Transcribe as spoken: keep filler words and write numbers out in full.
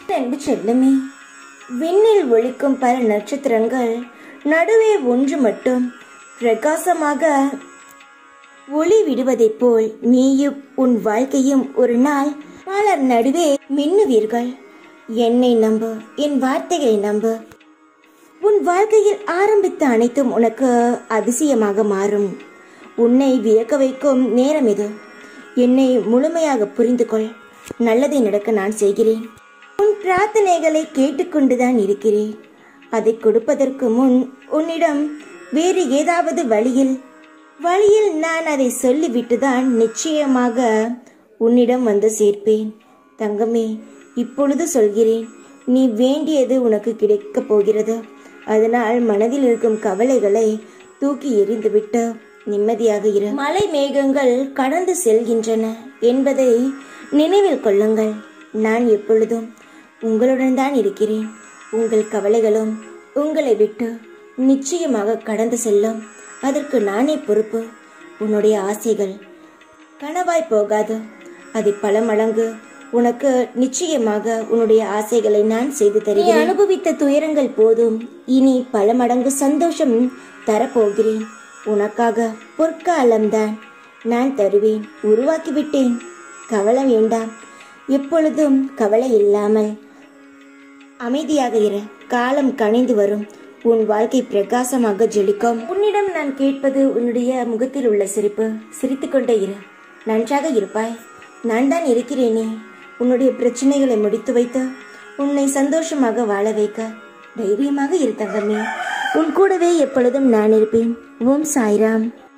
அன்பு செல்லமே, விண்ணில் ஒளிக்கும் பல நட்சத்திரங்கள் நடுவே ஒன்று மட்டும் பிரகாசமாக ஒளி விடுவதைப் போல் நீயும் உன் வாழ்க்கையும் ஒரு நாள் பலர் நடுவே மின்னுவீர்கள். என்னை நம்பு, என் வார்த்தைகளை நம்பு. உன் வாழ்க்கையில் ஆரம்பித்த அனைத்தும் உனக்கு அதிசயமாக மாறும். உன்னை வியக்க வைக்கும் நேரம் இது. என்னை முழுமையாக புரிந்து கொள். நல்லதை நடக்க நான் செய்கிறேன். உன் பிரார்த்தனைகளை கேட்டுக்கொண்டுதான் இருக்கிறேன். அதை கொடுப்பதற்கு முன் உன்னிடம் வேறு ஏதாவது வழியில் வழியில் நான் அதை சொல்லிவிட்டுதான் நிச்சயமாக உன்னிடம் வந்து சேர்ப்பேன். தங்கமே, இப்பொழுது சொல்கிறேன், நீ வேண்டியது உனக்கு கிடைக்கப் போகிறது. அதனால் மனதில் இருக்கும் கவலைகளை தூக்கி எறிந்துவிட்டு நிம்மதியாக இரு. மலை மேகங்கள் கடந்து செல்கின்றன என்பதை நினைவில் கொள்ளுங்கள். நான் எப்பொழுதும் உங்களுடன் தான் இருக்கிறேன். உங்கள் கவலைகளும் உங்களை விட்டு நிச்சயமாக கடந்து செல்லும். அதற்கு நானே பொறுப்பு. உன்னுடைய ஆசைகள் கனவாய் போகாது. அது பல மடங்கு உனக்கு நிச்சயமாக உன்னுடைய ஆசைகளை நான் செய்து தருகிறேன். நீ அனுபவித்த துயரங்கள் போதும். இனி பல மடங்கு சந்தோஷம் தரப்போகிறேன். உனக்காக பொற்காலம்தான் நான் தருவேன். உருவாக்கிவிட்டேன். கவலை வேண்டாம். எப்பொழுதும் கவலை இல்லாமல் அமைதியாக இரு. காலம் கனிந்து வரும். உன் வாழ்க்கை பிரகாசமாக ஜொலிக்கும். உன்னிடம் நான் கேட்பது உன்னுடைய முகத்தில் உள்ள சிரிப்பு. சிரித்துக் கொண்டே இரு. நன்றாக இருப்பாய். நான் தான் இருக்கிறேனே. உன்னுடைய பிரச்சனைகளை முடித்து வைத்து உன்னை சந்தோஷமாக வாழ வைக்க தைரியமாக இரு தங்கமே. உன் கூடவே எப்பொழுதும் நான் இருப்பேன். ஓம் சாய்ராம்.